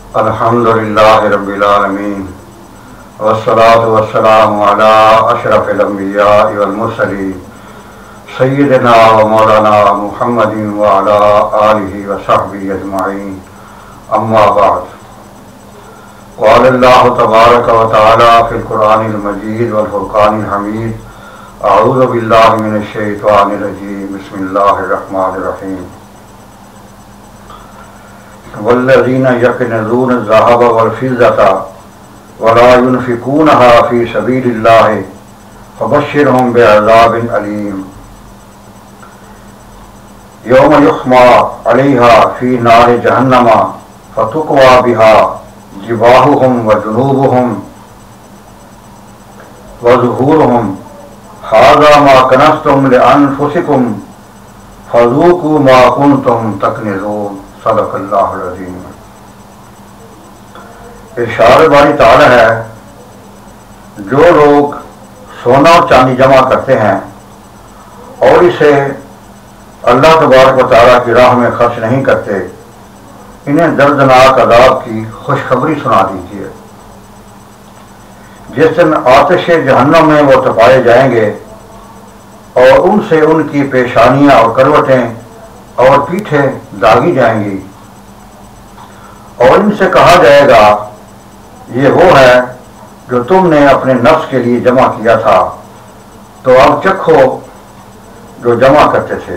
الحمدللہ رب العالمین والصلاة والسلام علی اشرف الانبیاء والمرسلین سیدنا و مولانا محمد وعلی آلہ وصحبہ اجمعین اما بعد قال اللہ تبارک و تعالی فی القرآن المجید والفرقان الحمید اعوذ باللہ من الشیطان الرجیم بسم اللہ الرحمن الرحیم والذین یکنزون الذهب والفضة ولا ينفقونها في سبيل الله فبشرهم بعذاب أليم يوم يحمى عليها في نار جهنم فتقوى بها جباههم وجنوبهم وظهورهم هذا ما كنزتم لأنفسكم فذوقوا ما كنتم تكنزون صدق اللہ العظیم۔ ارشاد باری تعالی ہے، جو لوگ سونا اور چاندی جمع کرتے ہیں اور اسے اللہ تبارک و تعالیٰ کی راہ میں خرچ نہیں کرتے، انہیں دردناک عذاب کی خوشخبری سنا دیجیے۔ جس دن آتش جہنم میں وہ تپائے جائیں گے اور ان سے ان کی پیشانیاں اور کروٹیں اور پیٹھیں داغی جائیں گی، اور ان سے کہا جائے گا یہ وہ ہے جو تم نے اپنے نفس کے لیے جمع کیا تھا، تو اب چکھو جو جمع کرتے تھے۔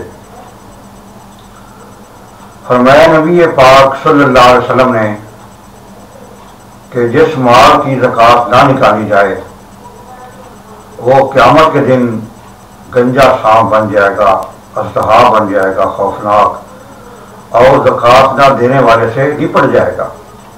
فرمایا نبی پاک صلی اللہ علیہ وسلم نے کہ جس مال کی زکوٰۃ نہ نکالی جائے وہ قیامت کے دن گنجا سانپ بن جائے گا، اژدہا بن جائے گا خوفناک، اور زکوٰۃ نہ دینے والے سے لپٹ جائے گا۔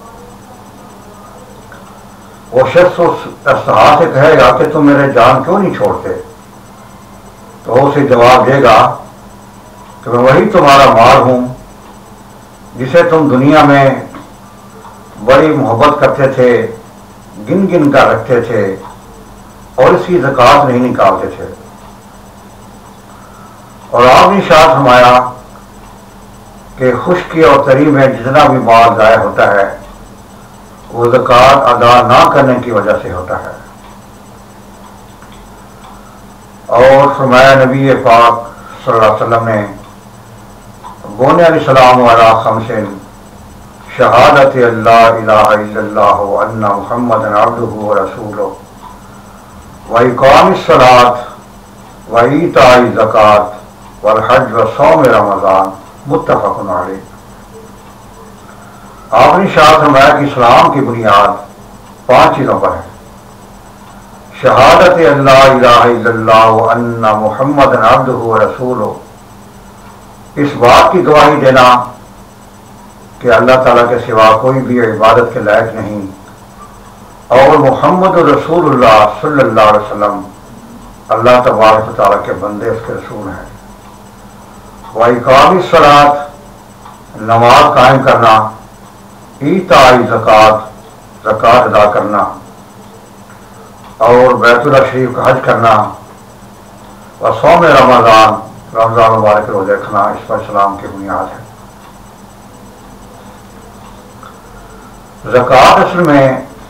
وہ شخص اس اژدہا سے کہے گا کہ تم میرے جان کیوں نہیں چھوڑتے؟ تو وہ اسے جواب دے گا کہ میں وہی تمہارا مال ہوں جسے تم دنیا میں بڑی محبت کرتے تھے، گن گن کر رکھتے تھے اور اس کی زکوٰۃ نہیں نکالتے تھے۔ اور آپ نے ارشاد فرمایا کہ خشکی اور تری میں جتنا بھی مال ضائع ہوتا ہے وہ زکوٰۃ ادا نہ کرنے کی وجہ سے ہوتا ہے۔ اور فرمایا نبی پاک صلی اللہ علیہ وسلم نے بونے علیہ السلام علی خمسن شہادت اللہ الہ الا اللہ وان محمد عبدہ ورسولہ واقام الصلاۃ وایتاء الزکوٰۃ والحج وصوم رمضان متفق علیہ۔ آپ نے ارشاد فرمایا کہ اسلام کی بنیاد 5 چیزوں پر ہے: شہادت اللہ الہ الا اللہ وان محمد عبدہ ورسولہ، اس بات کی گواہی دینا کہ اللہ تعالیٰ کے سوا کوئی بھی عبادت کے لائق نہیں، اور محمد رسول اللہ صلی اللہ علیہ وسلم اللہ تبارک و تعالیٰ کے بندے، اس کے رسول ہیں۔ وَإِقَامِ الصَّلَاةِ، نماز قائم کرنا، ایتاء الزکوٰۃ، زکوٰۃ ادا کرنا، اور بیت اللہ شریف کا حج کرنا، وصوم رمضان، رمضان مبارک روزے رکھنا، اس پر اسلام کی بنیاد ہے۔ زکوٰۃ اصل میں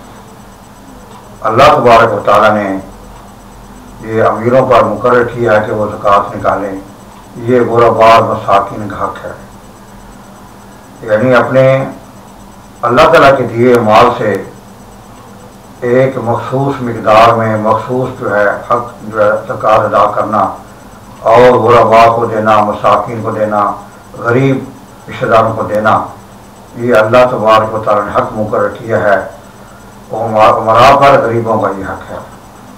اللہ تبارک و تعالیٰ نے یہ امیروں پر مقرر کیا ہے کہ وہ زکوٰۃ نکالیں، یہ غرباء مساکین کا حق ہے، یعنی اپنے اللہ تعالیٰ کے دیے مال سے ایک مخصوص مقدار میں مخصوص حق زکوٰۃ ادا کرنا، اور غرباء کو دینا، مساکین کو دینا، غریب رشتہ داروں کو دینا، یہ اللہ تبارک و تعالیٰ نے حق مقرر کیا ہے، امراء پر غریبوں کا یہ حق ہے۔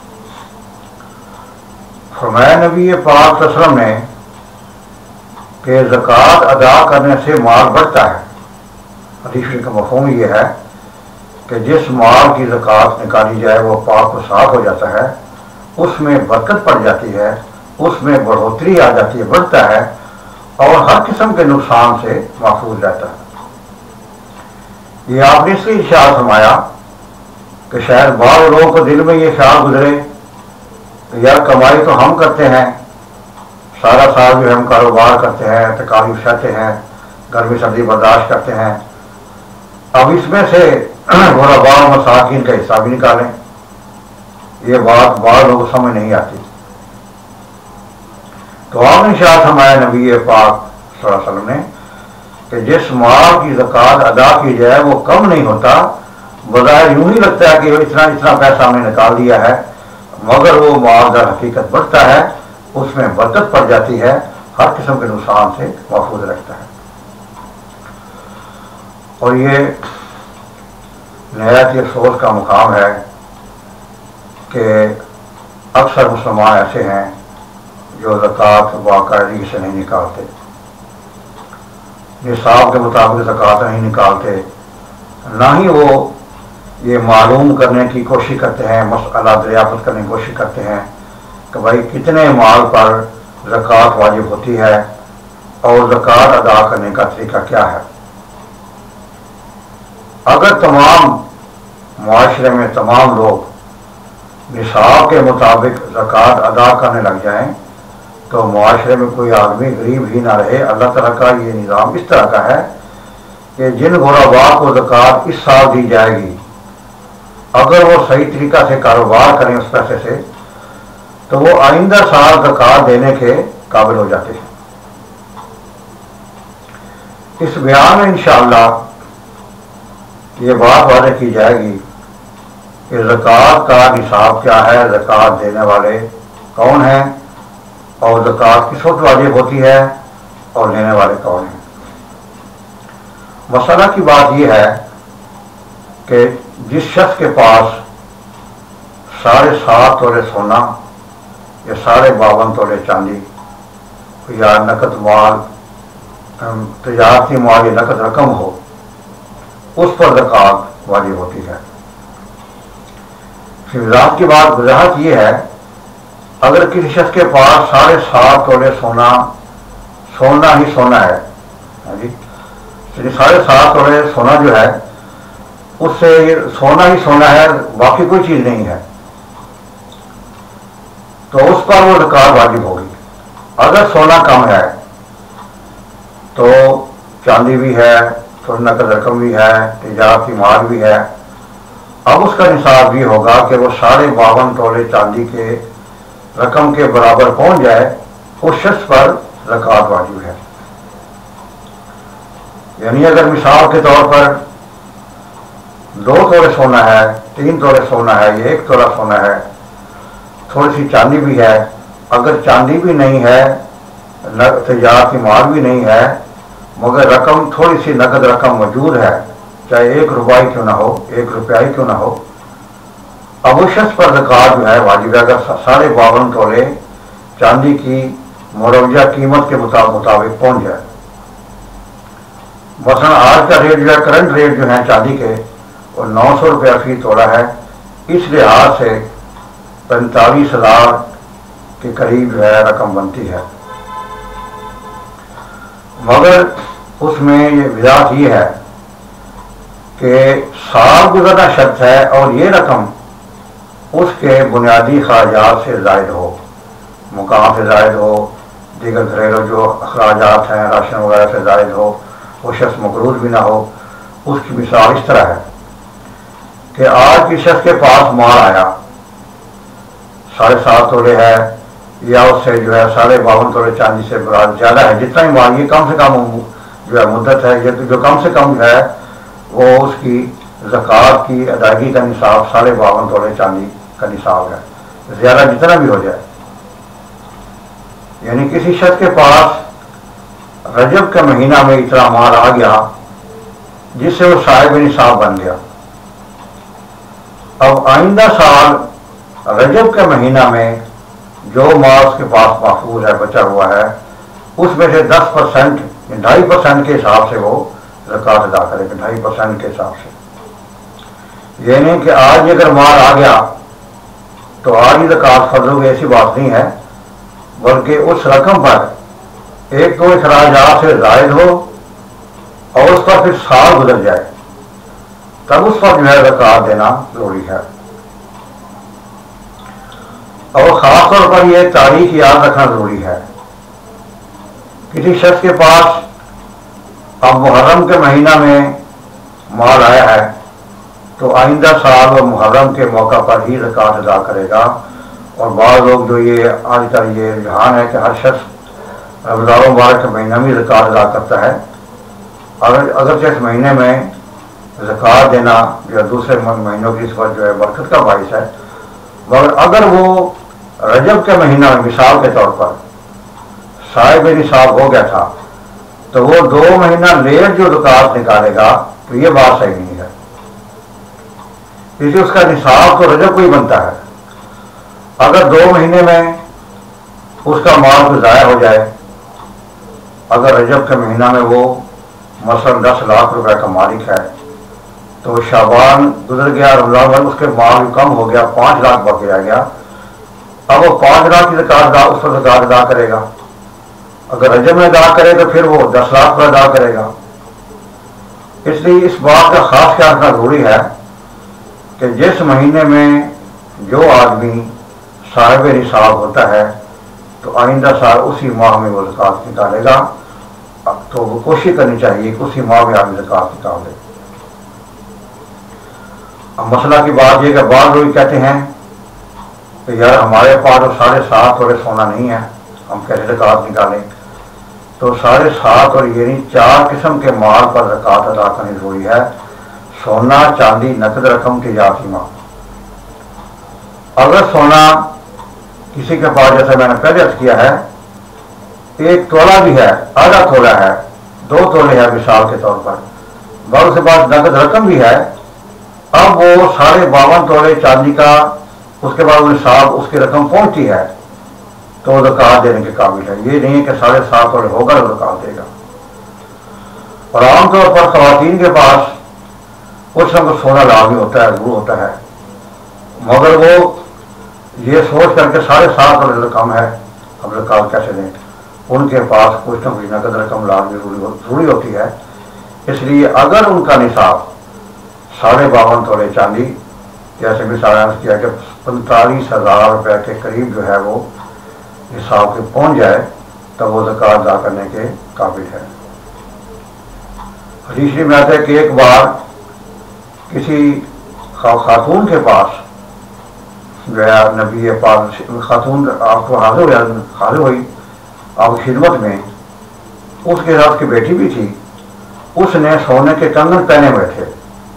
فرمایا نبی پاک صلی اللہ علیہ وسلم نے کہ زکوٰۃ ادا کرنے سے مال بڑھتا ہے۔ حدیث کا مفہوم یہ ہے کہ جس مال کی زکوٰۃ نکالی جائے وہ پاک و صاف ہو جاتا ہے، اس میں برکت پڑ جاتی ہے، اس میں بڑھوتری آ جاتی ہے، بڑھتا ہے، اور ہر قسم کے نقصان سے محفوظ رہتا ہے۔ یہ آپ نے اس لیے ارشاد فرمایا کہ شاید بعض لوگوں کو دل میں یہ خیال گزرے کہ یار کمائی تو ہم کرتے ہیں، سارا سال جو ہم کاروبار کرتے ہیں، تکالیف سہتے ہیں، گرمی سردی برداشت کرتے ہیں، اب اس میں سے غرباء و مساکین کا حصہ بھی نکالیں، یہ بات بعض لوگوں کو سمجھ نہیں آتی۔ تو آپ نے ارشاد فرمایا نبی پاک صلی اللہ علیہ وسلم نے کہ جس مال کی زکوٰۃ ادا کی جائے وہ کم نہیں ہوتا، بظاہر یوں ہی لگتا ہے کہ اتنا اتنا پیسہ ہم نے نکال دیا ہے، مگر وہ مال در حقیقت بڑھتا ہے، اس میں برکت پڑ جاتی ہے، ہر قسم کے نقصان سے محفوظ رکھتا ہے۔ اور یہ نہایت ہی افسوس کا مقام ہے کہ اکثر مسلمان ایسے ہیں جو زکوٰۃ باقاعدگی سے نہیں نکالتے، نصاب کے مطابق زکوٰۃ نہیں نکالتے، نہ ہی وہ یہ معلوم کرنے کی کوشش کرتے ہیں، مسئلہ دریافت کرنے کی کوشش کرتے ہیں کہ بھائی کتنے مال پر زکوٰۃ واجب ہوتی ہے اور زکوٰۃ ادا کرنے کا طریقہ کیا ہے۔ اگر تمام معاشرے میں تمام لوگ نصاب کے مطابق زکوٰۃ ادا کرنے لگ جائیں تو معاشرے میں کوئی آدمی غریب ہی نہ رہے۔ اللہ تعالیٰ کا یہ نظام اس طرح کا ہے کہ جن غرباء کو زکوٰۃ اس سال دی جائے گی، اگر وہ صحیح طریقہ سے کاروبار کریں اس پیسے سے تو وہ آئندہ سال زکوٰۃ دینے کے قابل ہو جاتے ہیں۔ اس بیان میں انشاءاللہ یہ بات واضح کی جائے گی کہ زکوٰۃ کا نصاب کیا ہے، زکوٰۃ دینے والے کون ہیں، اور زکوٰۃ کس وقت واجب ہوتی ہے اور لینے والے کون ہیں۔ مسئلہ کی بات یہ ہے کہ جس شخص کے پاس 7.5 تولے سونا یا 52.5 تولے چاندی یا نقد مال، تجارتی مال یا نقد رقم ہو، اس پر زکوٰۃ واجب ہوتی ہے۔ وضاحت کی بات وضاحت یہ ہے، اگر کسی شخص کے پاس 7.5 تولے سونا ہی سونا ہے، جی 7.5 تولے سونا جو ہے اس سے سونا ہی سونا ہے، باقی کوئی چیز نہیں ہے، تو اس پر وہ زکوٰۃ واجب ہوگی۔ اگر سونا کم ہے تو چاندی بھی ہے، تھوڑی نقد رقم بھی ہے، تجارتی مال بھی ہے، اب اس کا نصاب یہ ہوگا کہ وہ 52.5 تولے چاندی کے رقم کے برابر پہنچ جائے، اس شخص پر زکوٰۃ واجب ہے۔ یعنی اگر مثال کے طور پر 2 تولے سونا ہے، 3 تولے سونا ہے، یا 1 تولہ سونا ہے، تھوڑی سی چاندی بھی ہے، اگر چاندی بھی نہیں ہے، تجارتی مال بھی نہیں ہے، مگر رقم تھوڑی سی نقد رقم موجود ہے، چاہے 1 روپیہ کیوں نہ ہو، 1 روپیہ کیوں نہ ہو، اب اس شخص پر زکوٰۃ جو ہے واجب ہے۔ اگر 52.5 تولے چاندی کی مروجہ قیمت کے مطابق پہنچ جائے، مثلا آج کا ریٹ جو ہے، کرنٹ ریٹ جو ہے چاندی کے وہ 900 روپیہ فی تولہ ہے، اس لحاظ سے 45,000 کے قریب جو ہے رقم بنتی ہے۔ مگر اس میں یہ وضاحت یہ ہے کہ سال گزرنا شرط ہے اور یہ رقم اس کے بنیادی خراجات سے زائد ہو، مقام سے زائد ہو، دیگر گھریلو جو اخراجات ہیں راشن وغیرہ سے زائد ہو، وہ شخص مقروض بھی نہ ہو۔ اس کی مثال اس طرح ہے کہ آج کی شخص کے پاس مال آیا 7.5 تولے ہے، یا اس سے جو ہے 52.5 تولے چاندی سے برابر زیادہ ہے، جتنا ہی مال، یہ کم سے کم جو ہے مدت ہے، یہ جو کم سے کم ہے وہ اس کی زکوٰۃ کی ادائیگی کا نصاب 52.5 تولے چاندی کا نصاب ہے، زیادہ جتنا بھی ہو جائے۔ یعنی کسی شخص کے پاس رجب کے مہینہ میں اتنا مال آ گیا جس سے وہ صاحب نصاب بن گیا، اب آئندہ سال رجب کے مہینہ میں جو مال اس کے پاس محفوظ ہے، بچا ہوا ہے، اس میں سے 10% 2.5% کے حساب سے وہ زکوٰۃ ادا کرے گا، 2.5% کے حساب سے۔ یہ نہیں کہ آج اگر مال آ گیا تو آج ہی زکوٰۃ فرض ہوگی، ایسی بات نہیں ہے، بلکہ اس رقم پر ایک تو اخراجات سے زائد ہو اور اس پر پھر سال گزر جائے، تب اس پر جو ہے زکوٰۃ دینا ضروری ہے۔ اور خاص طور پر یہ تاریخ یاد رکھنا ضروری ہے۔ کسی شخص کے پاس اب محرم کے مہینہ میں مال آیا ہے تو آئندہ سال و محرم کے موقع پر ہی زکوٰۃ ادا کرے گا. اور بعض لوگ جو یہ آج کل یہ رجحان ہے کہ ہر شخص رمضان مبارک کے مہینہ میں زکوٰۃ ادا کرتا ہے. اگرچہ اس مہینے میں زکوٰۃ دینا جو دوسرے مہینوں کی اس وقت جو ہے برکت کا باعث ہے، مگر اگر وہ رجب کے مہینہ میں مثال کے طور پر صاحب نصاب ہو گیا تھا تو وہ 2 مہینہ لیٹ جو زکوٰۃ نکالے گا تو یہ بات صحیح نہیں ہے. اس لیے اس کا نصاب تو رجب کو ہی بنتا ہے. اگر 2 مہینے میں اس کا مال کو ضائع ہو جائے، اگر رجب کے مہینہ میں وہ مثلاً 10 لاکھ روپے کا مالک ہے تو شعبان گزر گیا، رمضان میں اس کے مال کم ہو گیا، 5 لاکھ باقی رہ گیا. اب وہ 5 لاکھ کی زکوٰۃ اس پر زکوٰۃ ادا کرے گا. اگر رجب میں ادا کرے تو پھر وہ 10 لاکھ پر ادا کرے گا. اس لیے اس بات کا خاص خیال رکھنا ضروری ہے کہ جس مہینے میں جو آدمی صاحب نصاب ہوتا ہے تو آئندہ سال اسی ماہ میں وہ زکوٰۃ نکالے گا. تو وہ کوشش کرنی چاہیے کہ اسی ماہ میں آدمی زکوٰۃ نکال دے. اب مسئلہ کی بات یہ کہ بعض لوگ کہتے ہیں کہ یار ہمارے پاس تو 7.5 تولے سونا نہیں ہے، ہم کیسے زکوٰۃ نکالیں؟ تو 7.5 اور یعنی 4 قسم کے مال پر زکوٰۃ ادا کرنی ضروری ہے: سونا، چاندی، نقد رقم کی جاتی. اگر سونا کسی کے پاس، جیسا میں نے پہلے عرض کیا ہے، 1 تولہ بھی ہے، آدھا تولہ ہے، 2 تولے ہے مثال کے طور پر، اور اس کے پاس نقد رقم بھی ہے، اب وہ 52.5 تولے چاندی کا اس کے بعد وہ نصاب اس کی رقم پہنچتی ہے تو وہ زکوٰۃ دینے کے قابل ہے. یہ نہیں کہ 7.5 تولے ہوگا تو زکوٰۃ دے گا. اور عام طور پر خواتین کے پاس کچھ نہ کچھ سونا لازمی ہوتا ہے، ضرور ہوتا ہے، مگر وہ یہ سوچ کر کے 7.5 تولے رقم ہے، اب زکوٰۃ کیسے دیں؟ ان کے پاس کچھ نہ کچھ نقد رقم لازمی ضروری ہوتی ہے. اس لیے اگر ان کا نصاب 52.5 تولے چاندی، جیسے مثال کیا کہ 45,000 روپے کے قریب جو ہے وہ نصاب کے پہنچ جائے تب وہ زکوٰۃ ادا کرنے کے قابل ہے. حدیث میں آتا ہے کہ ایک بار کسی خاتون کے پاس گیا، نبی پاک خاتون آپ کو حاضر ہوئی آپ کی خدمت میں. اس کے ساتھ کی بیٹی بھی تھی، اس نے سونے کے کنگن پہنے ہوئے تھے.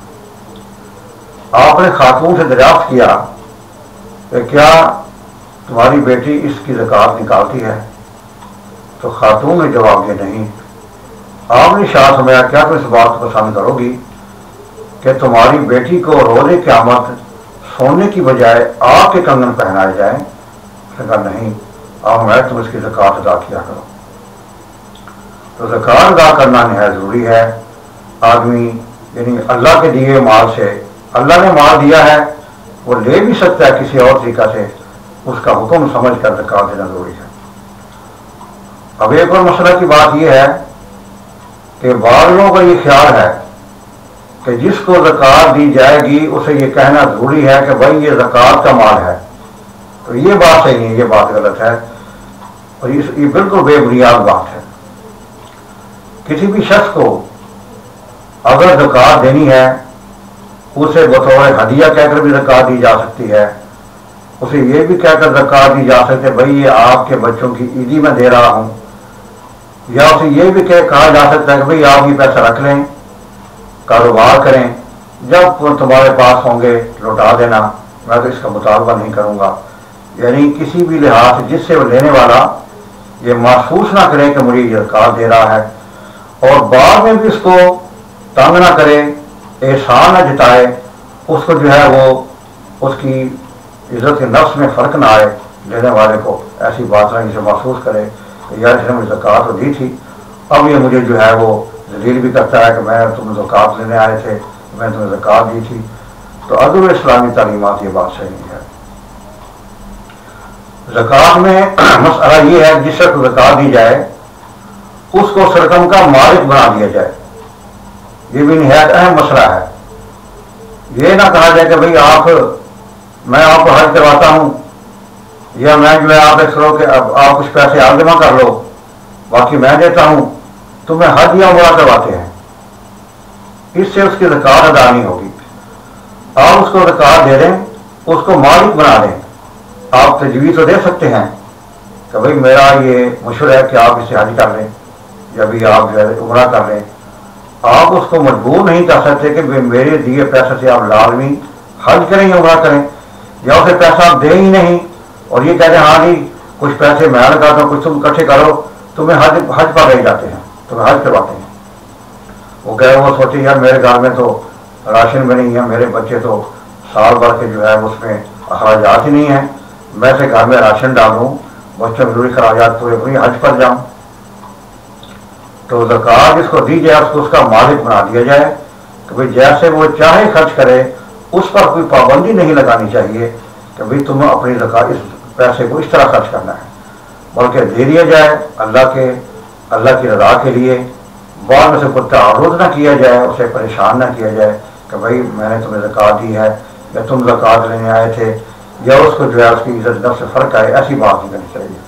آپ نے خاتون سے دریافت کیا کہ کیا تمہاری بیٹی اس کی زکوٰۃ نکالتی ہے؟ تو خاتون نے جواب دیا نہیں. آپ نے شاہ سمجھا کیا تم اس بات کو پسند کرو گی کہ تمہاری بیٹی کو روز قیامت سونے کی بجائے آگ کے کنگن پہنائے جائیں؟ اس نے کہا نہیں. آپ میں تم اس کی زکوٰۃ ادا کیا کرو. تو زکوٰۃ ادا کرنا نہایت ضروری ہے. آدمی یعنی اللہ کے دیے مال سے، اللہ نے مال دیا ہے، وہ لے بھی سکتا ہے کسی اور طریقہ سے، اس کا حکم سمجھ کر زکوٰۃ دینا ضروری ہے. اب ایک اور مسئلہ کی بات یہ ہے کہ بعض لوگوں کا یہ خیال ہے کہ جس کو زکوٰۃ دی جائے گی اسے یہ کہنا ضروری ہے کہ بھائی یہ زکوٰۃ کا مال ہے. تو یہ بات صحیح نہیں، یہ بات غلط ہے اور یہ بالکل بے بنیاد بات ہے. کسی بھی شخص کو اگر زکوٰۃ دینی ہے اسے بطور ہدیہ کہہ کر بھی زکوٰۃ دی جا سکتی ہے. اسے یہ بھی کہہ کر زکوٰۃ دی جا سکتی ہے بھائی یہ آپ کے بچوں کی عیدی میں دے رہا ہوں، یا اسے یہ بھی کہا جا سکتا ہے کہ بھائی آپ یہ پیسہ رکھ لیں، کاروبار کریں، جب تمہارے پاس ہوں گے لوٹا دینا، میں تو اس کا مطالبہ نہیں کروں گا. یعنی کسی بھی لحاظ سے جس سے وہ لینے والا یہ محسوس نہ کرے کہ مجھے یہ زکوٰۃ دے رہا ہے، اور بعد میں بھی اس کو تنگ نہ کرے، احسان نہ جتائے، اس کو جو ہے وہ اس کی عزت کے نفس میں فرق نہ آئے، لینے والے کو ایسی بات نہ جسے محسوس کرے کہ یار اس نے مجھے زکوٰۃ تو دی تھی، اب یہ مجھے جو ہے وہ ذلیل بھی کرتا ہے کہ میں تم زکوٰۃ لینے آئے تھے، میں تمہیں زکوٰۃ دی تھی. تو عدل اسلامی تعلیمات یہ بات صحیح نہیں ہے. زکوٰۃ میں مسئلہ یہ ہے جس شخص کو زکوٰۃ دی جائے اس کو اس رقم کا مالک بنا دیا جائے. یہ بھی نہایت اہم مسئلہ ہے. یہ نہ کہا جائے کہ بھئی میں آپ کو حج کرواتا ہوں، یا میں جو ہے آپ ایک کرو کہ آپ کچھ پیسے آپ جمع کر لو باقی میں دیتا ہوں، تو میں حج یا عمرہ کرواتے ہیں. इससे उसकी ज़कात अदा नहीं होगी। आप उसको ज़कात दे दें, उसको मालिक बना दें। आप तजवीज़ तो दे सकते हैं कि भाई मेरा ये मशवरा है कि आप इसे हज कर लें या भी आप जो है उम्रा कर लें। आप उसको मजबूर नहीं कर सकते कि मेरे दिए पैसे से आप लाजमी हज करें या उम्रा करें, या उसे पैसा आप दें ही नहीं और ये कहते हैं हाँ जी कुछ पैसे मैं लगाता हूँ, कुछ तुम इकट्ठे करो, तुम्हें हज पर ले जाते हैं, तुम्हें हज करवाते हैं। वो कहे वो सोचे यार मेरे घर में तो राशन में नहीं है, मेरे बच्चे तो साल भर के जो है उसमें अखराजात ही नहीं है, मैं से घर में राशन डालूँ, बच्चों में जरूरी अखराजात पूरे पूरी हज पर जाऊँ। तो ज़कात जिसको दी जाए उसको उसका मालिक बना दिया जाए कि भाई जैसे वो चाहे खर्च करे, उस पर कोई पाबंदी नहीं लगानी चाहिए कि भाई तुम अपनी ज़कात इस पैसे को इस तरह खर्च करना है, बल्कि दे दिया जाए अल्लाह की रज़ा के लिए। बाद में से कोई तारुज़ ना किया जाए, उसे परेशान ना किया जाए कि भाई मैंने तुम्हें ज़कात दी है या तुम ज़कात लेने आए थे, या उसको जो है उसकी इज्जत नफ्स से फ़र्क आए, ऐसी बात नहीं करनी चाहिए।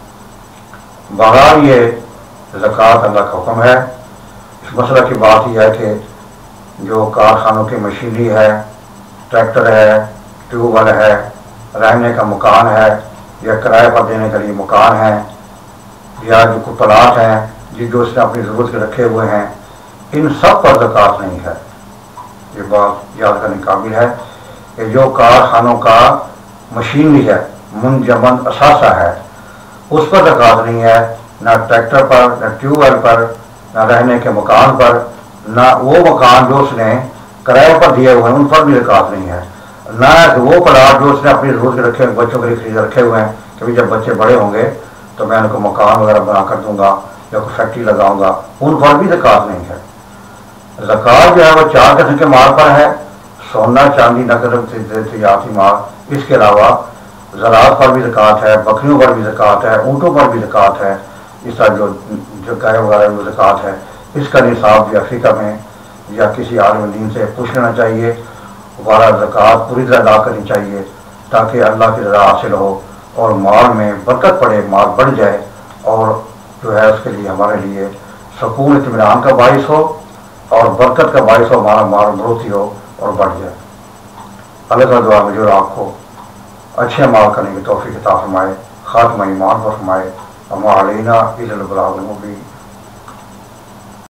बहरहाल ये ज़कात अल्लाह का हुक्म है। इस मसला की बात यह है कि जो कारखानों की मशीनरी है, ट्रैक्टर है, ट्यूबवेल है, रहने का मकान है या किराए पर देने के लिए मकान है, या जो कुछ प्लाट हैं जो उसने अपनी ज़रूरत के रखे हुए हैं, इन सब पर ज़कात नहीं है। ये बात याद करने काबिल है कि जो कारखानों का मशीनरी है, मुंजमद असासा है, उस पर ज़कात नहीं है, ना ट्रैक्टर पर, ना ट्यूबवेल पर, ना रहने के मकान पर, ना वो मकान जो उसने किराए पर दिए हुए हैं उन पर भी ज़कात नहीं है, ना वो प्लाट जो उसने अपनी ज़रूरत के रखे बच्चों के लिए खरीद रखे हुए हैं कि भाई जब बच्चे बड़े होंगे तो मैं उनको मकान वगैरह बना कर दूंगा या कोई फैक्ट्री लगाऊंगा, उन पर भी ज़कात नहीं है। ज़कात जो है वो 4 किस्म के माल पर है, सोना, चांदी, नकद, तिजारती माल। इसके अलावा ज़राअत पर भी ज़कात है, बकरियों पर भी ज़कात है, ऊँटों पर भी ज़कात है, इस तरह जो गाय वगैरह में ज़कात है। इसका निसाब या फ़िक़्ह में या किसी आलिम दीन से पूछ लेना चाहिए। वाला ज़कात पूरी तरह अदा करनी चाहिए ताकि अल्लाह की रज़ा हासिल हो और माल में बरकत पड़े, माल बढ़ जाए और जो है उसके लिए हमारे लिए सुकून इत्मीनान का बाइस हो और बरकत का बाइस हो, हमारा माल बढ़ोतरी हो और बढ़ जाए। अल्लाह ताला दुआ में जो आपको अच्छे माल करने की तौफीक अता फरमाए, खात्मा ईमान पर फरमाए। अम्मा अलैना इल्लल बलागुल मुबीन।